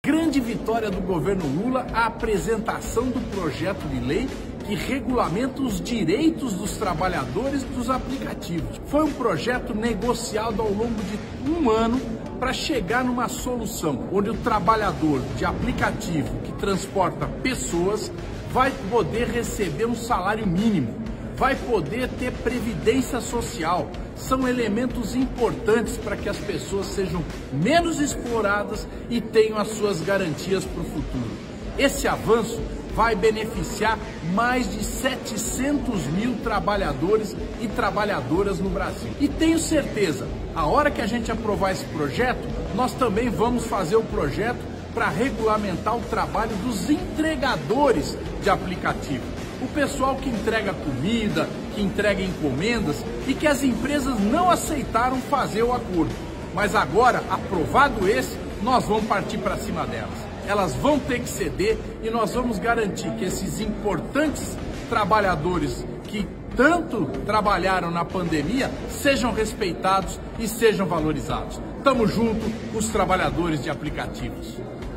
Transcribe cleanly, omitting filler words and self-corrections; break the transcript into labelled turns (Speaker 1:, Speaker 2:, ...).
Speaker 1: grande vitória do governo Lula a apresentação do projeto de lei que regulamenta os direitos dos trabalhadores dos aplicativos. Foi um projeto negociado ao longo de um ano para chegar numa solução onde o trabalhador de aplicativo que transporta pessoas vai poder receber um salário mínimo, vai poder ter previdência social. São elementos importantes para que as pessoas sejam menos exploradas e tenham as suas garantias para o futuro. Esse avanço vai beneficiar mais de 700 mil trabalhadores e trabalhadoras no Brasil. E tenho certeza, a hora que a gente aprovar esse projeto, nós também vamos fazer o projeto para regulamentar o trabalho dos entregadores de aplicativo. O pessoal que entrega comida, que entrega encomendas e que as empresas não aceitaram fazer o acordo. Mas agora, aprovado esse, nós vamos partir para cima delas. Elas vão ter que ceder e nós vamos garantir que esses importantes trabalhadores que tanto trabalharam na pandemia sejam respeitados e sejam valorizados. Tamo junto, os trabalhadores de aplicativos.